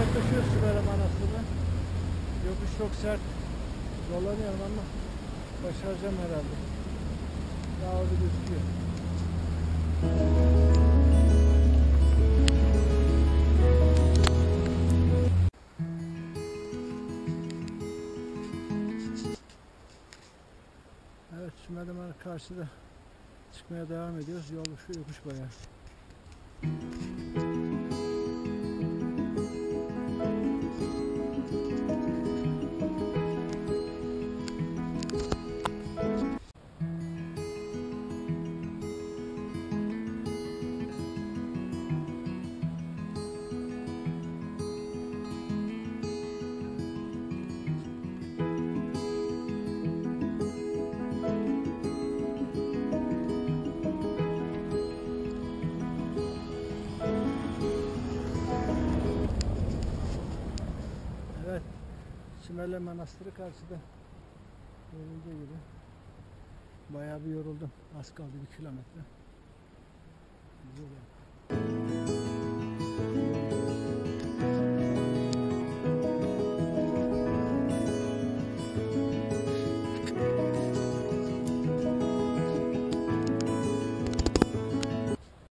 yaklaşıyoruz Çimenli Manastırı'na. Yokuş çok sert. Zorlanıyorum ama başaracağım herhalde. Daha orada gözüküyor. Evet, Çimenli Manastırı karşıda çıkmaya devam ediyoruz. Yol şu yokuş bayağı. Evet, Çimenli Manastırı karşıda. Görüldüğü gibi. Bayağı bir yoruldum. Az kaldı 1 kilometre. Güzel.